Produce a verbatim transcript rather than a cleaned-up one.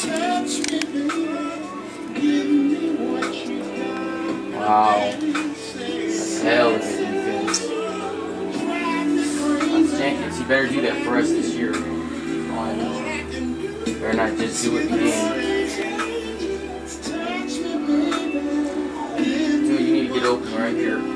Wow. That's hell of a defense. That's Jenkins, you better do that for us this year. Oh, I know. Better not just do it again. Dude, you need to get open right here.